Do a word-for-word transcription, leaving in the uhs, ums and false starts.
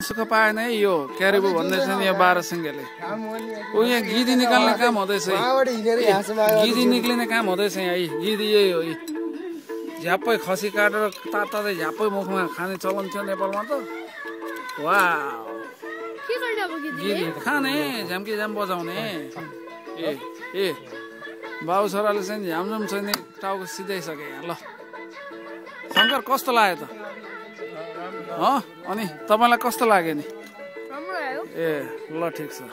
सुख पाएन है यो क्यारेबु भन्दैछ नि यो बाह्र सिंहेले ऊ यहाँ गिदी निकाल्ने काम हुँदैछ गिदी निक्लिने काम हुँदैछ यहाँ गिदी यही हो झ्याप्पै खसी काटेर ताता झ्याप्पै मुखमा खाने चलन थियो नेपालमा त वाह गिदी खाने झ्याम्की झ्याम बजाउने ए ए बाबु छोराले चाहिँ झ्यामझुम छैन टाउको सिधाइसके यहाँ ल शङ्कर कस्तो लाग्यो त अनि तपाईँलाई कस्तो लाग्यो नि ए ल ठिक छ।